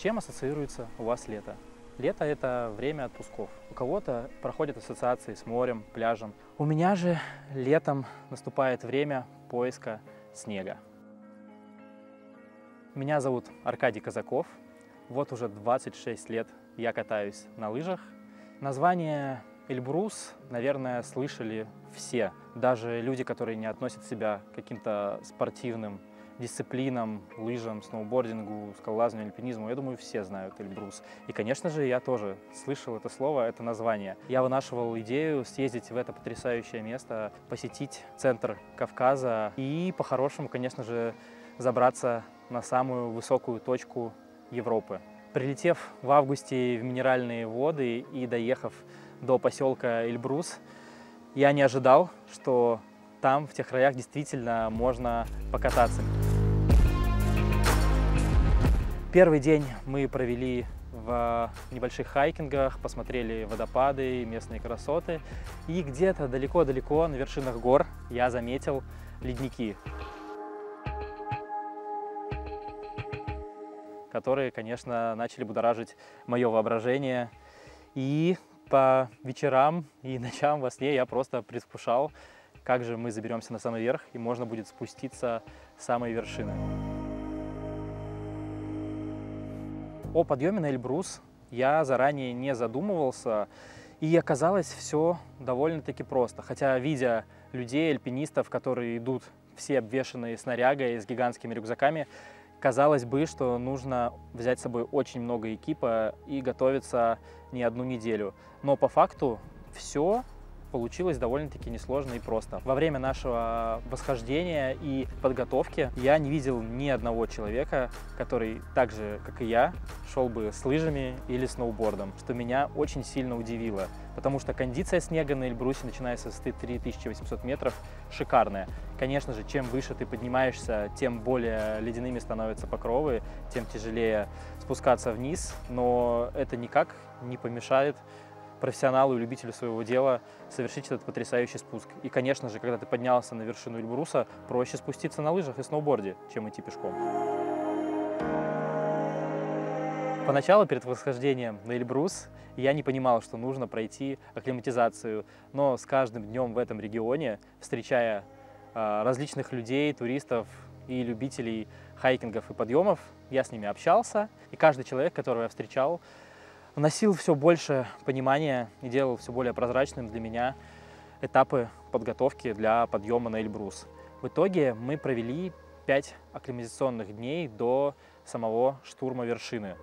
чем ассоциируется у вас лето? Лето – это время отпусков. У кого-то проходят ассоциации с морем, пляжем. У меня же летом наступает время поиска снега. Меня зовут Аркадий Казаков. Вот уже 26 лет я катаюсь на лыжах. Название Эльбрус, наверное, слышали все. Даже люди, которые не относят себя к каким-то спортивным дисциплинам, лыжам, сноубордингу, скалолазанию, альпинизму, я думаю, все знают Эльбрус. И, конечно же, я тоже слышал это слово, это название. Я вынашивал идею съездить в это потрясающее место, посетить центр Кавказа и, по-хорошему, конечно же, забраться на самую высокую точку Европы. Прилетев в августе в Минеральные воды и доехав до поселка Эльбрус, я не ожидал, что там, в тех краях, действительно можно покататься. Первый день мы провели в небольших хайкингах, посмотрели водопады, местные красоты. И где-то далеко-далеко на вершинах гор я заметил ледники, которые, конечно, начали будоражить мое воображение. И по вечерам и ночам во сне я просто предвкушал, как же мы заберемся на самый верх и можно будет спуститься с самой вершины. О подъеме на Эльбрус я заранее не задумывался, и оказалось все довольно-таки просто. Хотя, видя людей, альпинистов, которые идут все обвешанные снарягой с гигантскими рюкзаками, казалось бы, что нужно взять с собой очень много экипа и готовиться не одну неделю. Но по факту все получилось довольно-таки несложно и просто. Во время нашего восхождения и подготовки я не видел ни одного человека, который так же, как и я, шел бы с лыжами или сноубордом, что меня очень сильно удивило, потому что кондиция снега на Эльбрусе, начиная с высоты 3800 метров, шикарная. Конечно же, чем выше ты поднимаешься, тем более ледяными становятся покровы, тем тяжелее спускаться вниз, но это никак не помешает профессионалу и любителю своего дела совершить этот потрясающий спуск. И, конечно же, когда ты поднялся на вершину Эльбруса, проще спуститься на лыжах и сноуборде, чем идти пешком. Поначалу, перед восхождением на Эльбрус, я не понимал, что нужно пройти акклиматизацию, но с каждым днем в этом регионе, встречая различных людей, туристов и любителей хайкингов и подъемов, я с ними общался, и каждый человек, которого я встречал, вносил все больше понимания и делал все более прозрачным для меня этапы подготовки для подъема на Эльбрус. В итоге мы провели 5 акклиматизационных дней до самого штурма вершины.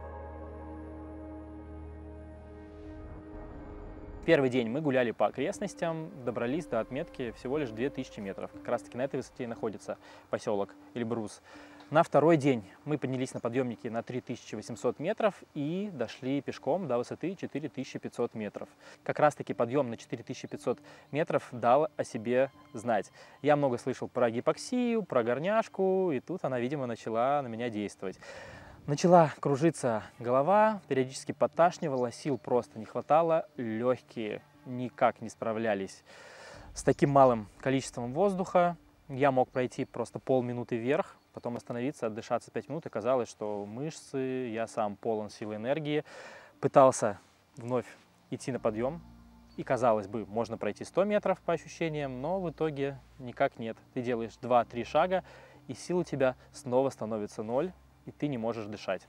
Первый день мы гуляли по окрестностям, добрались до отметки всего лишь 2000 метров. Как раз таки на этой высоте и находится поселок Эльбрус. На второй день мы поднялись на подъемнике на 3800 метров и дошли пешком до высоты 4500 метров. Как раз таки подъем на 4500 метров дал о себе знать. Я много слышал про гипоксию, про горняшку, и тут она, видимо, начала на меня действовать. Начала кружиться голова, периодически подташнивала, сил просто не хватало, легкие никак не справлялись с таким малым количеством воздуха. Я мог пройти просто полминуты вверх, потом остановиться, отдышаться 5 минут, и казалось, что мышцы, я сам полон силы и энергии. Пытался вновь идти на подъем, и, казалось бы, можно пройти 100 метров по ощущениям, но в итоге никак нет. Ты делаешь 2-3 шага, и сил у тебя снова становится 0, и ты не можешь дышать.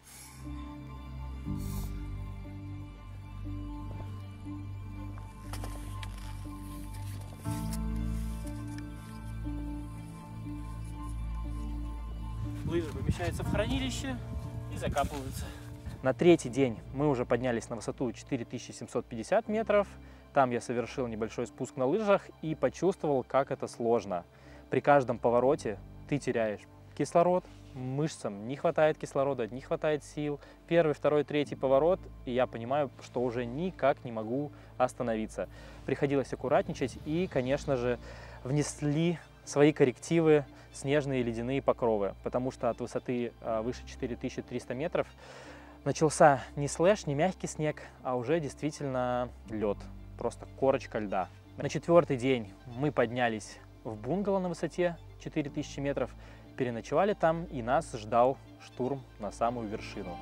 Лыжи помещаются в хранилище и закапываются. На третий день мы уже поднялись на высоту 4750 метров. Там я совершил небольшой спуск на лыжах и почувствовал, как это сложно. При каждом повороте ты теряешь кислород, мышцам не хватает кислорода, не хватает сил. Первый, второй, третий поворот, и я понимаю, что уже никак не могу остановиться. Приходилось аккуратничать и, конечно же, внесли свои коррективы снежные ледяные покровы, потому что от высоты выше 4300 метров начался не слэш, не мягкий снег, а уже действительно лед, просто корочка льда. На четвертый день мы поднялись в бунгало на высоте 4000 метров, переночевали там, и нас ждал штурм на самую вершину.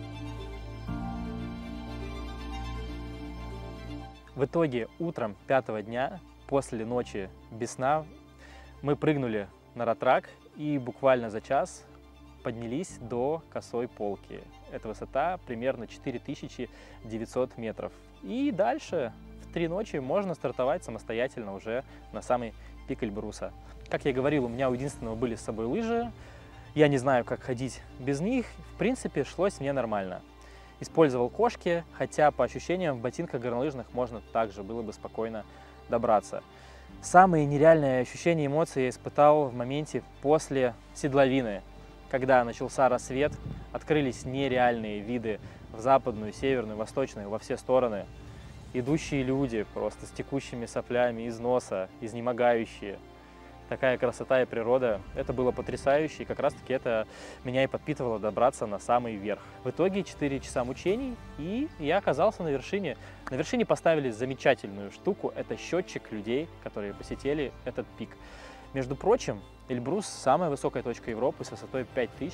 В итоге утром 5-го дня, после ночи без сна, мы прыгнули на ратрак и буквально за час поднялись до Косой Полки. Эта высота примерно 4900 метров. И дальше в 3 ночи можно стартовать самостоятельно уже на самый пик Эльбруса. Как я говорил, у меня у единственного были с собой лыжи. Я не знаю, как ходить без них. В принципе, шлось мне нормально. Использовал кошки, хотя по ощущениям в ботинках горнолыжных можно также было бы спокойно добраться. Самые нереальные ощущения и эмоции я испытал в моменте после седловины. Когда начался рассвет, открылись нереальные виды в западную, северную, восточную, во все стороны. Идущие люди просто с текущими соплями из носа, изнемогающие. Такая красота и природа. Это было потрясающе, и как раз таки это меня и подпитывало добраться на самый верх. В итоге 4 часа мучений, и я оказался на вершине. На вершине поставили замечательную штуку. Это счетчик людей, которые посетили этот пик. Между прочим, Эльбрус – самая высокая точка Европы с высотой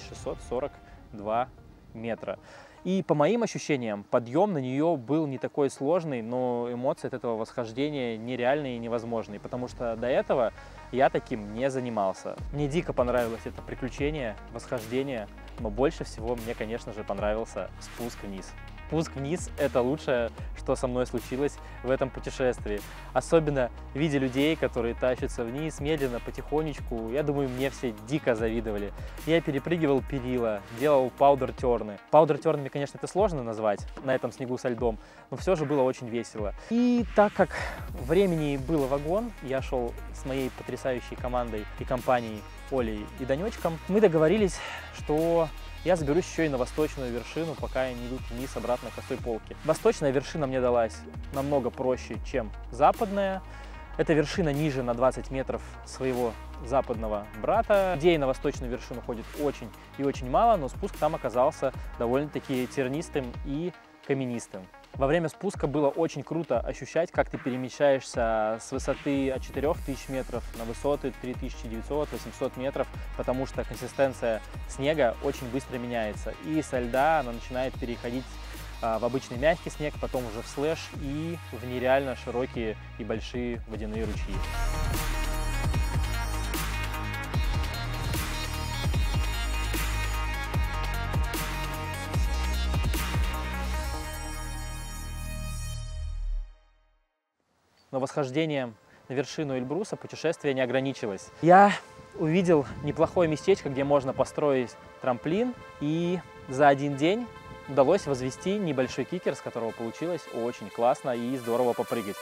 5642 метра. И по моим ощущениям, подъем на нее был не такой сложный, но эмоции от этого восхождения нереальные и невозможные, потому что до этого я таким не занимался. Мне дико понравилось это приключение, восхождение, но больше всего мне, конечно же, понравился спуск вниз. Спуск вниз – это лучшее, что со мной случилось в этом путешествии. Особенно видя людей, которые тащатся вниз медленно, потихонечку. Я думаю, мне все дико завидовали. Я перепрыгивал перила, делал паудер-терны. Паудер-тернами, конечно, это сложно назвать на этом снегу со льдом, но все же было очень весело. И так как времени было вагон, я шел с моей потрясающей командой и компанией Олей и Данечком, мы договорились, что я заберусь еще и на восточную вершину, пока они идут вниз обратно к Косой Полке. Восточная вершина мне далась намного проще, чем западная. Эта вершина ниже на 20 метров своего западного брата. Людей на восточную вершину ходит очень и очень мало, но спуск там оказался довольно-таки тернистым и каменистым. Во время спуска было очень круто ощущать, как ты перемещаешься с высоты от 4000 метров на высоты 3900-800 метров, потому что консистенция снега очень быстро меняется. И со льда она начинает переходить в обычный мягкий снег, потом уже в слэш и в нереально широкие и большие водяные ручьи. Но восхождением на вершину Эльбруса путешествие не ограничилось. Я увидел неплохое местечко, где можно построить трамплин, и за один день удалось возвести небольшой кикер, с которого получилось очень классно и здорово попрыгать.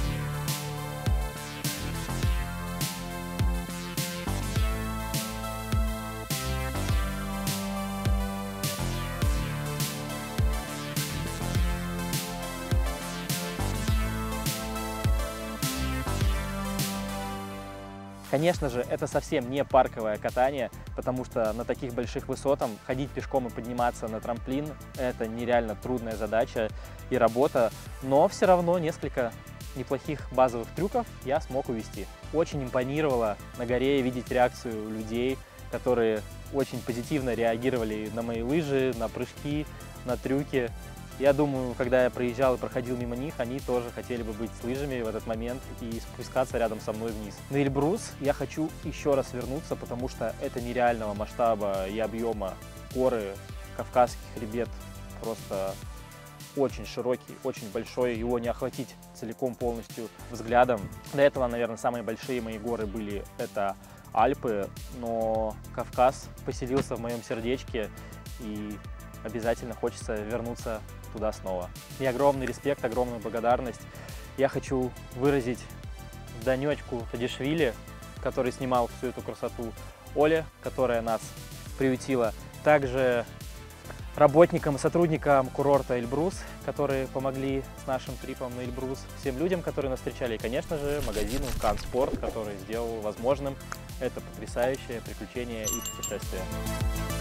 Конечно же, это совсем не парковое катание, потому что на таких больших высотах ходить пешком и подниматься на трамплин – это нереально трудная задача и работа, но все равно несколько неплохих базовых трюков я смог увести. Очень импонировало на горе видеть реакцию людей, которые очень позитивно реагировали на мои лыжи, на прыжки, на трюки. Я думаю, когда я проезжал и проходил мимо них, они тоже хотели бы быть с лыжами в этот момент и спускаться рядом со мной вниз. На Эльбрус я хочу еще раз вернуться, потому что это нереального масштаба и объема горы, Кавказский хребет, просто очень широкий, очень большой, его не охватить целиком полностью взглядом. До этого, наверное, самые большие мои горы были это Альпы, но Кавказ поселился в моем сердечке, и обязательно хочется вернуться туда снова. И огромный респект, огромную благодарность я хочу выразить Данечку Тадишвили, который снимал всю эту красоту, Оле, которая нас приютила, также работникам и сотрудникам курорта Эльбрус, которые помогли с нашим трипом на Эльбрус, всем людям, которые нас встречали, и, конечно же, магазину Кан Спорт, который сделал возможным это потрясающее приключение и путешествие.